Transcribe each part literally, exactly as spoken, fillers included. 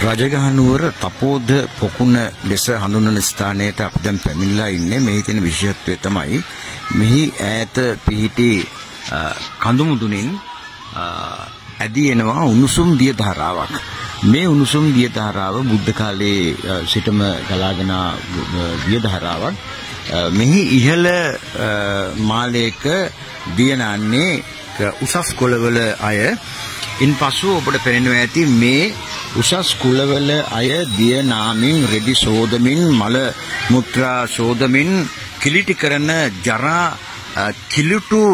රජගහනුවර තපෝද පොකුණ ලෙස හඳුන්වන ස්ථානයට අපි දැන් පැමිණලා ඉන්නේ. මෙහි තියෙන විශේෂත්වය තමයි මෙහි ඈත පිහිටි කඳුමුදුනින් ඇදී එනවා උණුසුම් දිය ධාරාවක්. මේ උණුසුම් දිය ධාරාව බුද්ධ කාලයේ සිටම ගලාගෙන දිය ධාරාවක්. මෙහි ඉහළ මාලයක දිය නාන්නේ උසස් කොළවල අය. ඉන්පසු ඔබට පෙනෙනවා ඇති මේ උසස් කුලවල අය දිය නාමින් රෙදි සෝදමින් මල මුත්‍රා සෝදමින් කිලිටි කරන ජරා කිලුටු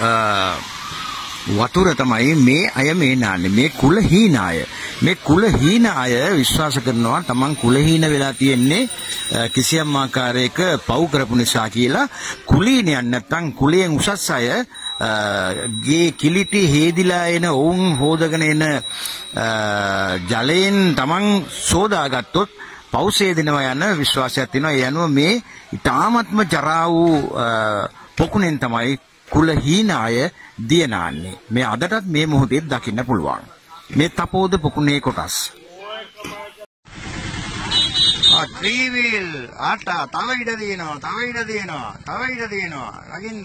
වතුර තමයි මේ අය මේ නාන්නේ. මේ කුලහීන අය මේ කුලහීන අය විශ්වාස කරනවා තමන් කුලහීන වෙලා තියෙන්නේ කිසියම් ආකාරයක පව් කරපු නිසා කියලා. කුලීනයන් නැත්තම් කුලයෙන් උසස් අය ගේ කිලිටි හේදිලා එන ඔවුන් හොදගෙන එන ජලයෙන් තමන් සෝදාගත්තොත් පෞසේ දෙනවා යන විශ්වාසයක් තියෙනවා. ඒ අනුව මේ ඊ타ත්ම ජරා වූ පොකුණෙන් තමයි කුලහීන අය දිය නාන්නේ. මේ අදටත් මේ මොහොතේ දකින්න පුළුවන්. මේ තපෝද පොකුණේ කොටස්. ආ ත්‍රිවිල් ආටා තව ඉඩ දිනනවා තව ඉඩ දිනනවා තව ඉඩ දිනනවා රගින්ද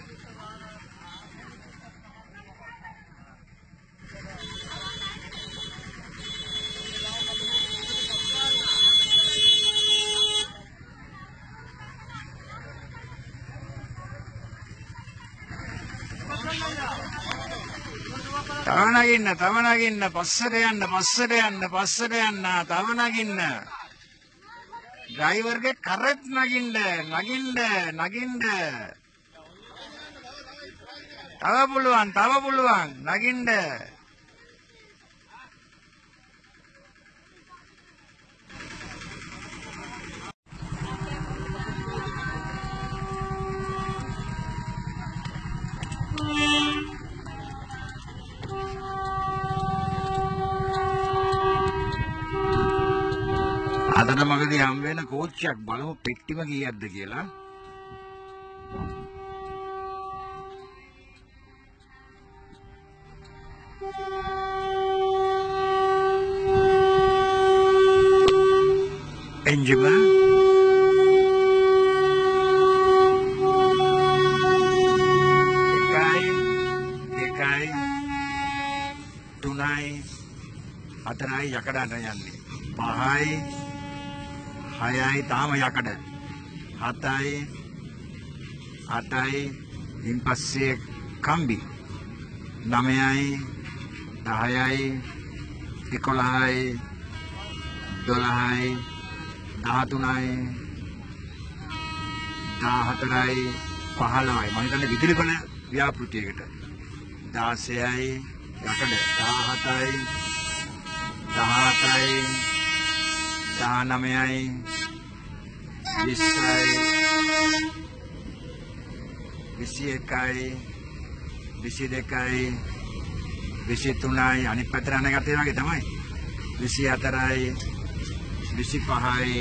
තව නගින්න තව නගින්න පස්සට යන්න පස්සට යන්න පස්සට යන්න තව නගින්න ඩ්‍රයිවර්ගේ කරත් නගින්න නගින්න නගින්න තව පුළුවන් තව පුළුවන් නගින්න අදට මගදී හම් වෙන කෝච්චියක් බලමු පෙට්ටිම කීයක්ද කියලා. එන්ජිම එකයි එකයි තුනයි හතරයි යකඩට යන්නේ. පහයි හයයි තාම යකඩ. හතයි අටයි ඉන් පස්සේ කම්බි. නවයයි දහයයි එකොළහයි දොළහයි දහතුනයි දහහතරයි පහළොවයි. මම හිතන්නේ විදුලි බල ව්‍යාපෘතියකට. දහසයයි යකඩ. දහහතයි දහඅටයි දහනවයයි විස්සයි විසි එකයි විසි දෙකයි විසි තුනයි අනිත් පැත්තට යන එකත් ඒ වගේ තමයි. විසි හතරයි විසි පහයි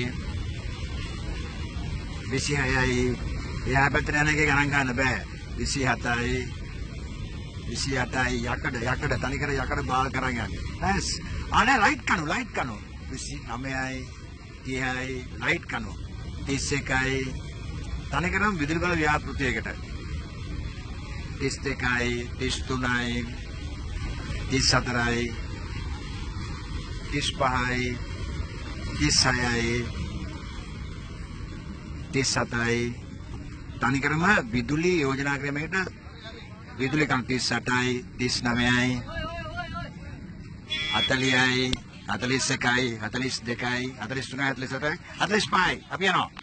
විසි හයයි එහා පැත්තට යන එක ගණන් ගන්න බෑ. විසි හතයි විසි අටයි යකඩ යකඩ තනිකර යකඩ බාල් කරන් යන්නේ. ඇස් අනේ ලයිට් කනු ලයිට් කනු විසි නවයයි තිහයි ලයිට් කනු තිස් එකයි තනිකරම විදුලි බල ව්‍යාපෘතියකට. තිස් දෙකයි තිස් තුනයි තිස් හතරයි තිස් පහයි තිස් හයයි තිස් හතයි තනිකරම විදුලි යෝජනා ක්‍රමයකට විදුලි කන් තිස් අටයි තිස් නවයයි හතළිහයි හතළිස් එකයි හතළිස් දෙකයි හතළිස් තුනයි හතළිස් හතරයි හතළිස් පහයි අපි යනවා.